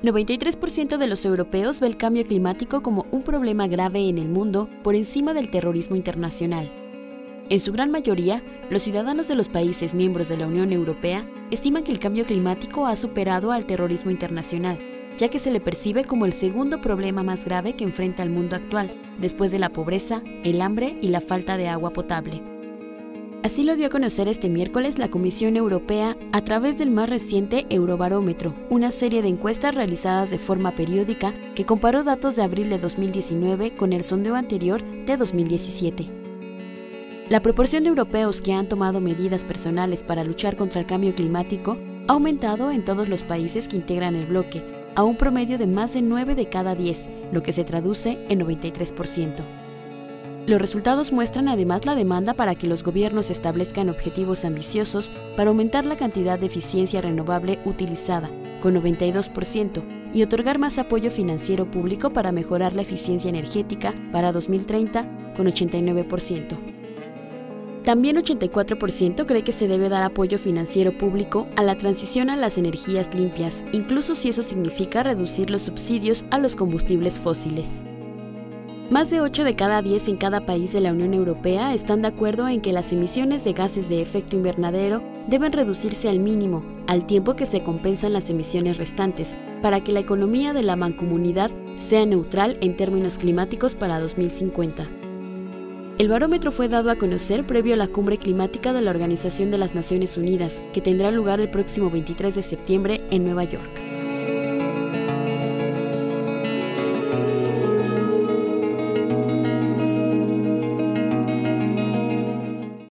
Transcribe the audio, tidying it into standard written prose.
93% de los europeos ve el cambio climático como un problema grave en el mundo por encima del terrorismo internacional. En su gran mayoría, los ciudadanos de los países miembros de la Unión Europea estiman que el cambio climático ha superado al terrorismo internacional, ya que se le percibe como el segundo problema más grave que enfrenta el mundo actual, después de la pobreza, el hambre y la falta de agua potable. Así lo dio a conocer este miércoles la Comisión Europea a través del más reciente Eurobarómetro, una serie de encuestas realizadas de forma periódica que comparó datos de abril de 2019 con el sondeo anterior de 2017. La proporción de europeos que han tomado medidas personales para luchar contra el cambio climático ha aumentado en todos los países que integran el bloque, a un promedio de más de 9 de cada 10, lo que se traduce en 93%. Los resultados muestran además la demanda para que los gobiernos establezcan objetivos ambiciosos para aumentar la cantidad de eficiencia renovable utilizada, con 92%, y otorgar más apoyo financiero público para mejorar la eficiencia energética para 2030, con 89%. También 84% cree que se debe dar apoyo financiero público a la transición a las energías limpias, incluso si eso significa reducir los subsidios a los combustibles fósiles. Más de 8 de cada 10 en cada país de la Unión Europea están de acuerdo en que las emisiones de gases de efecto invernadero deben reducirse al mínimo, al tiempo que se compensan las emisiones restantes, para que la economía de la mancomunidad sea neutral en términos climáticos para 2050. El barómetro fue dado a conocer previo a la cumbre climática de la Organización de las Naciones Unidas, que tendrá lugar el próximo 23 de septiembre en Nueva York.